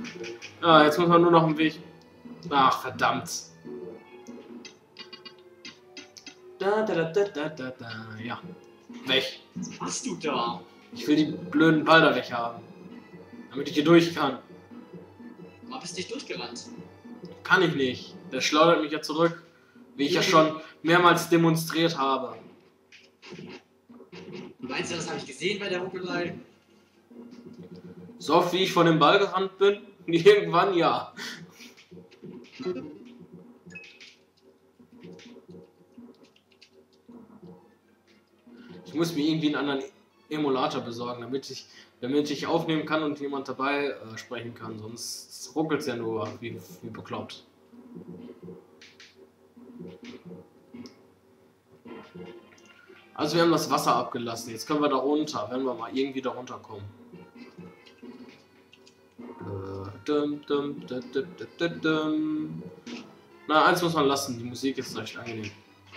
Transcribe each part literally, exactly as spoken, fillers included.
Ah, jetzt muss man nur noch einen Weg. Ach, verdammt. Da, da, da, da, da, da. Ja. Weg. Was machst du da? Ich will die blöden Balder weg haben. Damit ich hier durch kann. Warum bist du nicht durchgerannt? Kann ich nicht. Der schleudert mich ja zurück. Wie ich ja schon mehrmals demonstriert habe. Meinst du, das habe ich gesehen bei der Ruckelei? So oft wie ich von dem Ball gerannt bin, irgendwann ja. Ich muss mir irgendwie einen anderen Emulator besorgen, damit ich, damit ich aufnehmen kann und jemand dabei äh, sprechen kann. Sonst ruckelt es ja nur wie, wie bekloppt. Also wir haben das Wasser abgelassen. Jetzt können wir da runter, wenn wir mal irgendwie da runterkommen. Na, eins muss man lassen. Die Musik ist recht angenehm.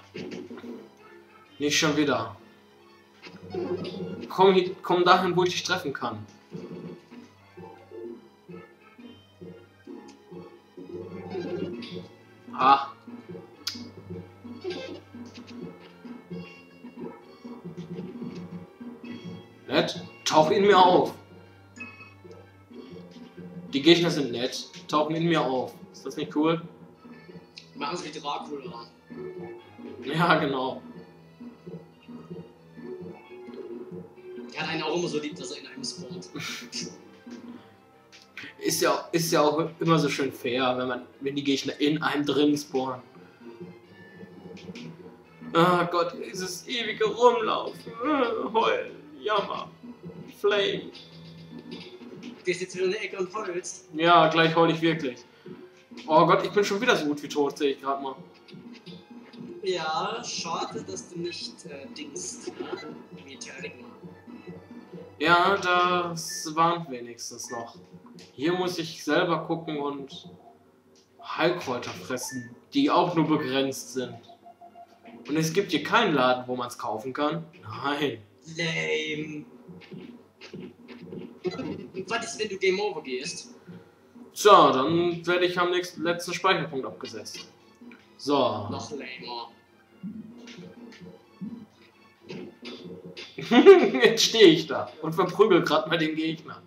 Nicht schon wieder. Komm, komm dahin, wo ich dich treffen kann. Ah. Nett, tauch in mir auf. Die Gegner sind nett, tauchen in mir auf. Ist das nicht cool? Machen sie wie Dracula. Ja, genau. Der hat einen auch immer so lieb, dass er in einem spawnt. Ist ja, ist ja auch immer so schön fair, wenn man, wenn die Gegner in einem drin spawnen. Ah Gott, dieses ewige Rumlaufen, äh, heulen, Jammer, Flame. Du gehst jetzt wieder in die Ecke und heulst. Ja, gleich heul ich wirklich. Oh Gott, ich bin schon wieder so gut wie tot, sehe ich gerade mal. Ja, schade, dass du nicht äh, dingst. Wie Terrigma. Ja, das warnt wenigstens noch. Hier muss ich selber gucken und Heilkräuter fressen, die auch nur begrenzt sind. Und es gibt hier keinen Laden, wo man es kaufen kann. Nein. Lame. Was ist, wenn du Game Over gehst? Tja, dann werde ich am nächsten letzten Speicherpunkt abgesetzt. So. Noch lamer. Jetzt stehe ich da und verprügel gerade mal den Gegner.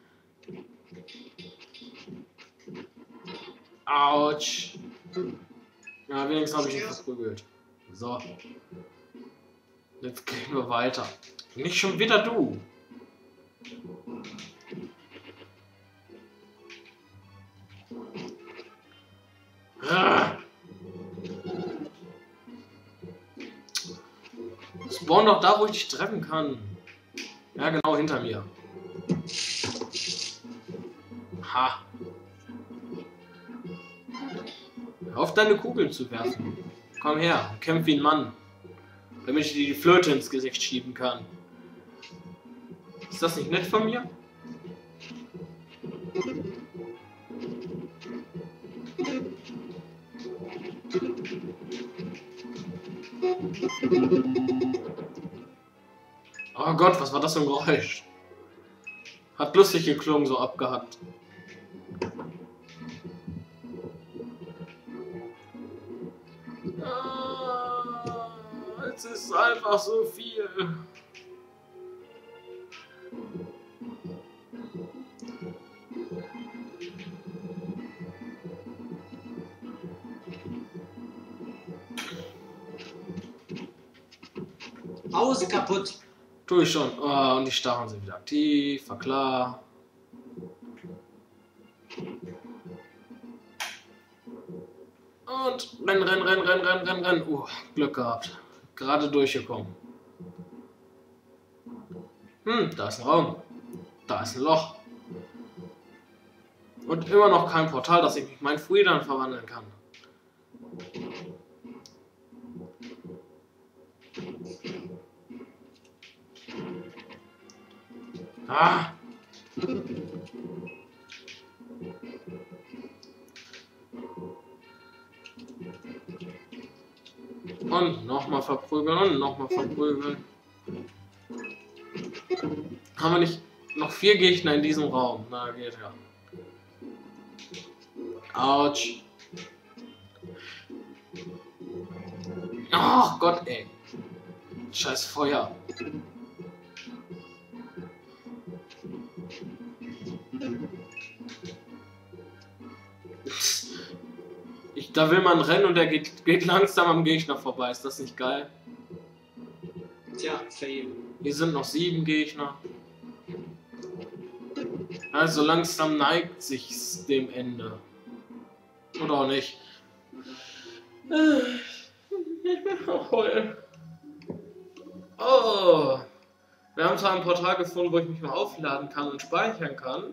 Autsch. Ja, wenigstens habe ich ihn verprügelt. So. Jetzt gehen wir weiter. Nicht schon wieder du. Spawn doch da, wo ich dich treffen kann. Ja, genau, hinter mir. Ha. Hör auf, deine Kugeln zu werfen. Komm her, kämpf wie ein Mann. Damit ich dir die Flöte ins Gesicht schieben kann. Ist das nicht nett von mir? Oh Gott, was war das für ein Geräusch? Hat lustig geklungen, so abgehackt. Ah, es ist einfach so viel. Hause kaputt. Tue ich schon. Oh, und die Stacheln sind wieder aktiv, war klar. Und renn, renn, renn, renn, renn, renn, renn. Uh, Glück gehabt. Gerade durchgekommen. Hm, da ist ein Raum. Da ist ein Loch. Und immer noch kein Portal, dass ich mich mein Freedom verwandeln kann. Ah! Und nochmal verprügeln und nochmal verprügeln. Haben wir nicht noch vier Gegner in diesem Raum? Na, geht ja. Autsch. Ach Gott, ey. Scheiß Feuer. Ich, da will man rennen und der geht, geht langsam am Gegner vorbei. Ist das nicht geil? Tja, fail. Hier sind noch sieben Gegner. Also langsam neigt sich's dem Ende. Oder auch nicht. Oh. Wir haben zwar ein Portal gefunden, wo ich mich mal aufladen kann und speichern kann.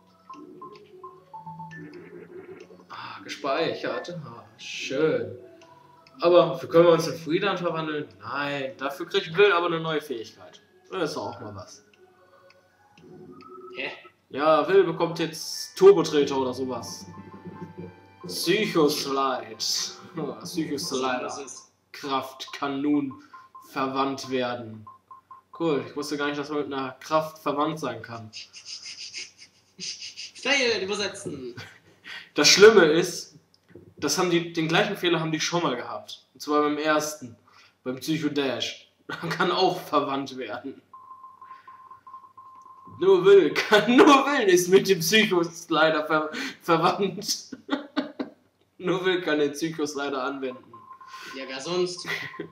Ah, gespeichert. Ah, schön. Aber können wir uns in Freedan verwandeln? Nein. Dafür kriegt Will aber eine neue Fähigkeit. Das ist auch mal was. Hä? Ja, Will bekommt jetzt Turbotreter oder sowas. Psychoslide. Psychoslider. Kraft kann nun verwandt werden. Cool, ich wusste gar nicht, dass man mit einer Kraft verwandt sein kann. Fail, übersetzen. Das Schlimme ist, das haben die, den gleichen Fehler haben die schon mal gehabt. Und zwar beim ersten, beim Psycho Dash. Kann auch verwandt werden. Nur Will, kann, nur Will ist mit dem Psychoslider ver, verwandt. Nur Will kann den Psychoslider anwenden. Ja, wer sonst?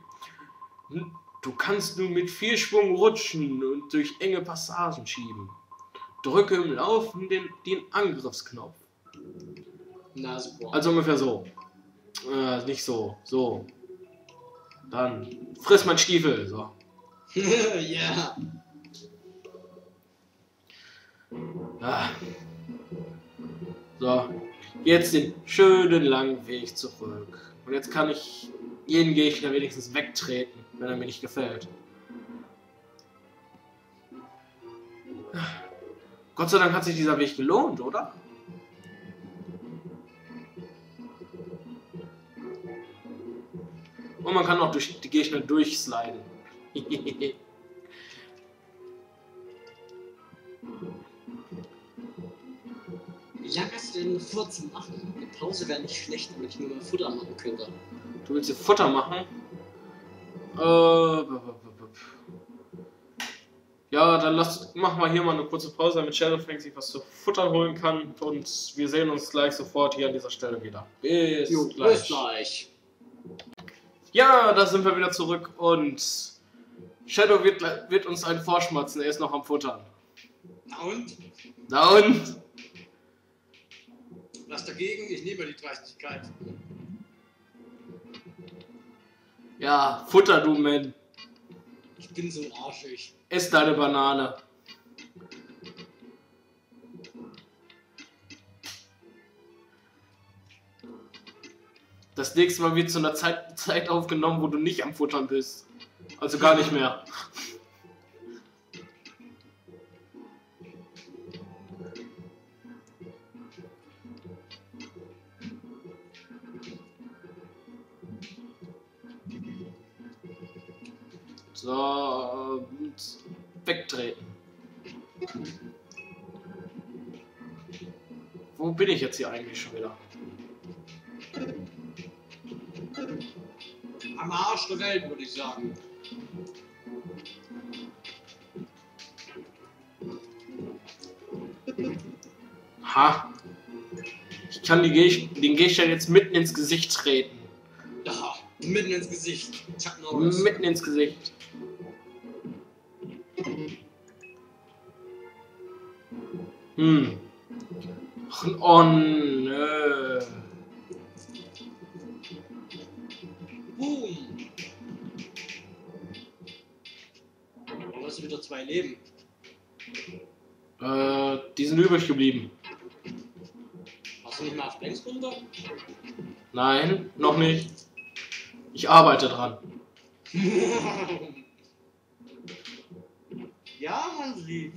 Du kannst nun mit viel Schwung rutschen und durch enge Passagen schieben. Drücke im Laufen den, den Angriffsknopf. Na super. Also ungefähr so. Äh, nicht so. So. Dann friss mein Stiefel. So. Ja. Ah. So. Jetzt den schönen langen Weg zurück. Und jetzt kann ich jeden Gegner wenigstens wegtreten, wenn er mir nicht gefällt. Gott sei Dank hat sich dieser Weg gelohnt, oder? Und man kann auch durch die Gegner durchsliden. Wie lange hast du denn vor zu machen? Eine Pause wäre nicht schlecht, damit ich mir mal Futter machen könnte. Du willst dir Futter machen? Äh, ja, dann lass, machen wir hier mal eine kurze Pause, damit Shadowfang sich was zu futtern holen kann. Und wir sehen uns gleich sofort hier an dieser Stelle wieder. Bis Jo, gleich. Bis gleich. Ja, da sind wir wieder zurück und Shadow wird, wird uns einen vorschmatzen. Er ist noch am Futtern. Na und? Na und? Was dagegen? Ich nehme die Dreistigkeit. Ja, Futter, du Man. Ich bin so arschig. Ess deine Banane. Das nächste Mal wird zu einer Zeit, Zeit aufgenommen, wo du nicht am Futtern bist. Also gar nicht mehr. So, und wegtreten. Wo bin ich jetzt hier eigentlich schon wieder? Am Arsch der Welt, würde ich sagen. Ha! Ich kann die Geg den Gegner jetzt mitten ins Gesicht treten. Ja, mitten ins Gesicht. Chuck Norris. Mitten ins Gesicht. Hm. Ach, oh nö. Boom. Du hast wieder zwei Leben. Äh, die sind übrig geblieben. Hast du nicht mal auf Banks runter? Nein, noch nicht. Ich arbeite dran. Ja, man sieht.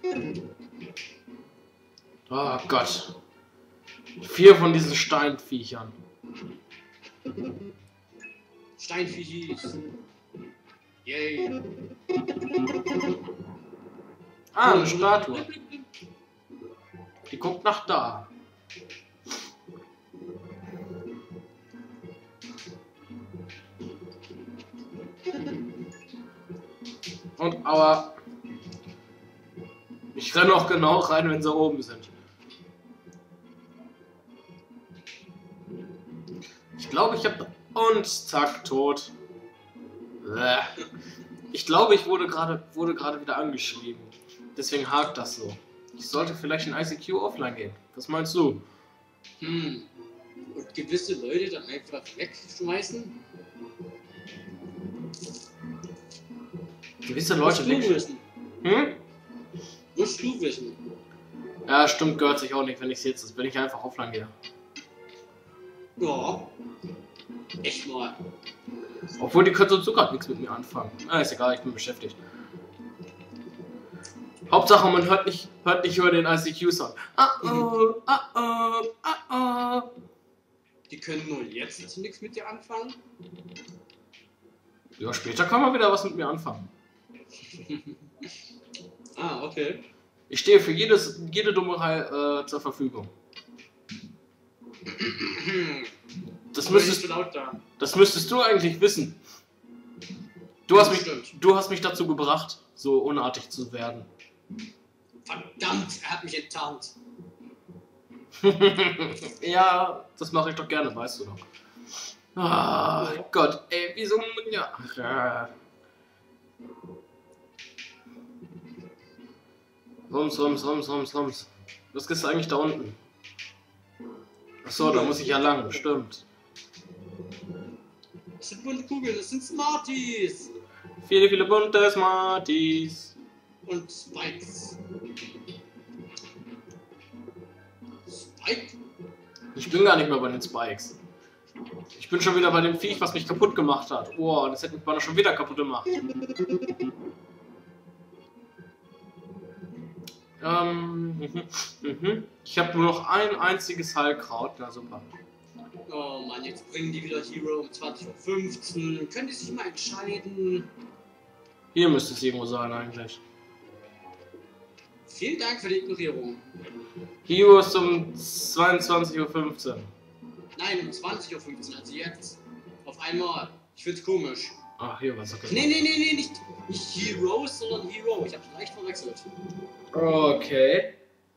Oh Gott. Vier von diesen Steinviechern. Steinviechis. Yay. Ah, eine Statue. Die guckt nach da. Und aber ich renne auch genau rein, wenn sie oben sind. Ich glaube, ich habe und zack, tot. Ich glaube, ich wurde gerade wurde gerade wieder angeschrieben. Deswegen hakt das so. Ich sollte vielleicht in I C Q offline gehen. Was meinst du? Hm. Und gewisse Leute dann einfach wegschmeißen? Gewisse Leute Musst du weg. wissen. Hm? Musst du wissen. Ja, stimmt, gehört sich auch nicht, wenn ich jetzt, wenn ich einfach offline gehe. Ja. Echt mal. Obwohl, die können so gerade nichts mit mir anfangen. Ah, ist egal, ich bin beschäftigt. Hauptsache, man hört nicht, hört nicht über den I C Q-Sound. Ah oh, ah oh, ah oh. Die können nur jetzt nichts mit dir anfangen? Ja, später kann man wieder was mit mir anfangen. Ah, okay. Ich stehe für jedes, jede Dummerei äh, zur Verfügung. Das müsstest, du laut da. das müsstest du eigentlich wissen. Du hast, mich, Stimmt. du hast mich dazu gebracht, so unartig zu werden. Verdammt, er hat mich enttarnt. Ja, das mache ich doch gerne, weißt du doch. Ah, Gott, ey, wieso... Ja. Ach, ja. Rums, rums, rums, rums, rums. Was ist eigentlich da unten? Achso, da muss ich ja lang, stimmt. Das sind bunte Kugeln, das sind Smarties. Viele, viele bunte Smarties. Und Spikes. Spike? Ich bin gar nicht mehr bei den Spikes. Ich bin schon wieder bei dem Viech, was mich kaputt gemacht hat. Oh, das hätte mich beinahe schon wieder kaputt gemacht. Ähm, mhm, mhm. Ich habe nur noch ein einziges Heilkraut. Na super. Oh Mann, jetzt bringen die wieder Hero um zwanzig Uhr fünfzehn. Können die sich mal entscheiden? Hier müsste es irgendwo sein eigentlich. Vielen Dank für die Ignorierung. Hero ist um zweiundzwanzig Uhr fünfzehn. Nein, um zwanzig Uhr fünfzehn, also jetzt. Auf einmal. Ich find's komisch. Ach, hier war es okay. Nee, nee, nee, nee, nicht, nicht Heroes, sondern Hero. Ich hab's leicht verwechselt. Okay.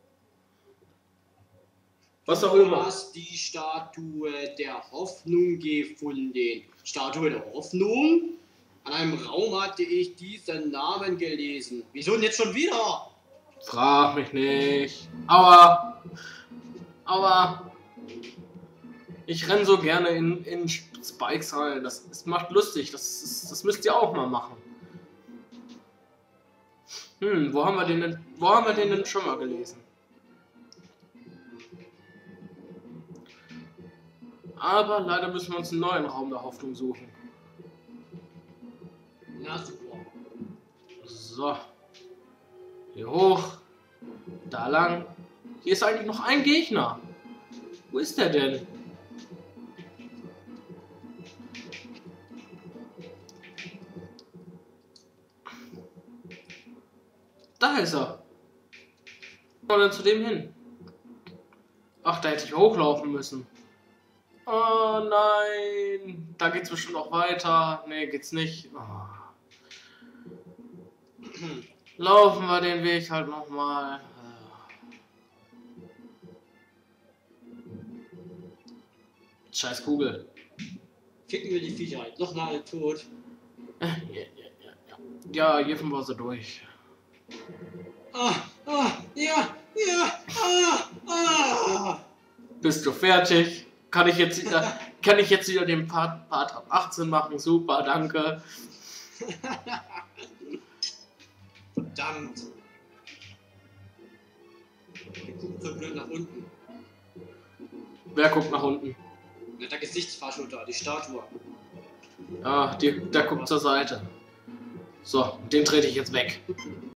Was auch Du immer. hast die Statue der Hoffnung gefunden. Statue der Hoffnung? An einem Raum hatte ich diesen Namen gelesen. Wieso denn jetzt schon wieder? Frag mich nicht. Aua. Aua. Ich renn so gerne in, in Spikes rein. Das, das macht lustig. Das, ist, das müsst ihr auch mal machen. Hm, wo haben wir den denn, wo haben wir den denn schon mal gelesen? Aber leider müssen wir uns einen neuen Raum der Hoffnung suchen. Na super. So. Hier hoch. Da lang. Hier ist eigentlich noch ein Gegner. Wo ist der denn? Da ist er. Wo denn zu dem hin? Ach, da hätte ich hochlaufen müssen. Oh nein. Da geht's bestimmt noch weiter. Nee, geht's nicht. Oh. Laufen wir den Weg halt nochmal. Scheiß Kugel. Kicken wir die Viecher halt nochmal tot. Ja, ja, ja, ja. Ja, jeffen wir sie durch. Ah, ah, ja, ja, ah, ah. Bist du fertig? Kann ich jetzt wieder, kann ich jetzt wieder den Part, Part ab achtzehn machen? Super, danke. Verdammt. Wir gucken so blöd nach unten. Wer guckt nach unten? Na, der Gesichtsfaschel da, die Statue. Ah, die, der guckt zur Seite. So, den trete ich jetzt weg.